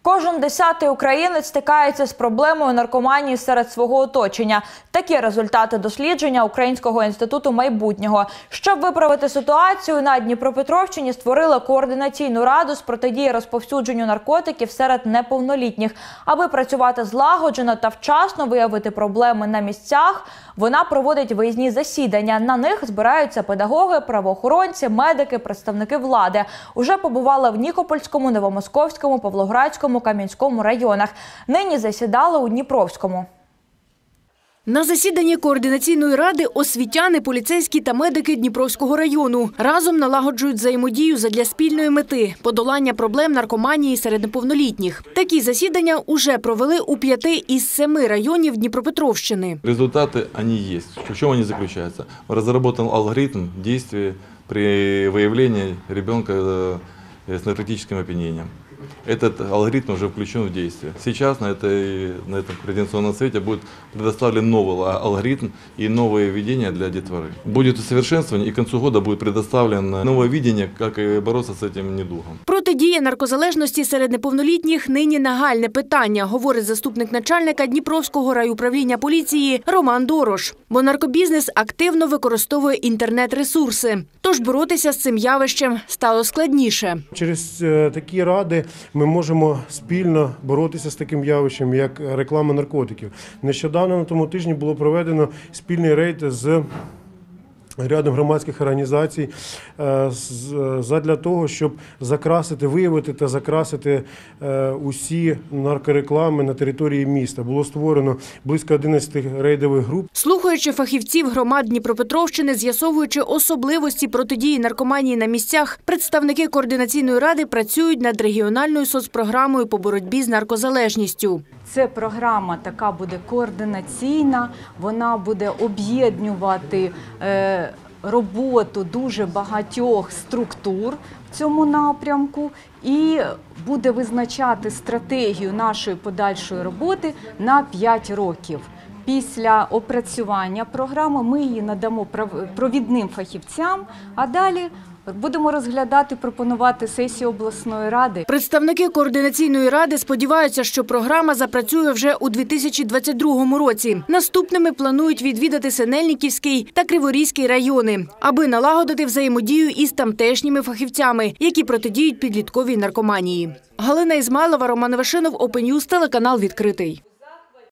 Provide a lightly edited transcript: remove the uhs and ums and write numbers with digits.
Кожен 10-й українець стикається з проблемою наркоманії серед свого оточення. Такі результати дослідження Українського інституту майбутнього. Щоб виправити ситуацію, на Дніпропетровщині створили координаційну раду з протидії розповсюдженню наркотиків серед неповнолітніх. Аби працювати злагоджено та вчасно виявити проблеми на місцях, вона проводить виїзні засідання. На них збираються педагоги, правоохоронці, медики, представники влади. Уже побували в Нікопольському, Новомосковському, Павлоградському, Кам'янському районах. Нині засідали у Дніпровському. На засіданні координаційної ради освітяни, поліцейські та медики Дніпровського району разом налагоджують взаємодію задля спільної мети – подолання проблем наркоманії серед неповнолітніх. Такі засідання уже провели у 5 із 7 районів Дніпропетровщини. Результати вони є. В чому вони заключаються? Розроблений алгоритм дій при виявленні дитина с наркотическим опьянением. Этот алгоритм уже включен в действие. Сейчас на этом координационном совете будет предоставлен новый алгоритм и новые видения для детворы. Будет усовершенствование, и к концу года будет предоставлено новое видение, как бороться с этим недугом. Протидія наркозалежності серед неповнолітніх нині нагальне питання, говорить заступник начальника Дніпровського райуправління поліції Роман Дорош. Бо наркобізнес активно використовує інтернет-ресурси. Тож боротися з цим явищем стало складніше. Через такі ради ми можемо спільно боротися з таким явищем, як реклама наркотиків. Нещодавно на тому тижні було проведено спільний рейд з рядом громадських організацій задля того, щоб виявити та закрасити усі наркореклами на території міста. Було створено близько 11 рейдових груп. Слухаючи фахівців громад Дніпропетровщини, з'ясовуючи особливості протидії наркоманії на місцях, представники координаційної ради працюють над регіональною соцпрограмою по боротьбі з наркозалежністю. Це програма така буде координаційна, вона буде об'єднувати роботу дуже багатьох структур в цьому напрямку і буде визначати стратегію нашої подальшої роботи на 5 років. Після опрацювання програми ми її надамо провідним фахівцям, а далі будемо розглядати, пропонувати сесію обласної ради. Представники координаційної ради сподіваються, що програма запрацює вже у 2022 році. Наступними планують відвідати Синельниківський та Криворізький райони, аби налагодити взаємодію із тамтешніми фахівцями, які протидіють підлітковій наркоманії. Галина Ізмайлова, Роман Вашинов, Open News, телеканал «Відкритий».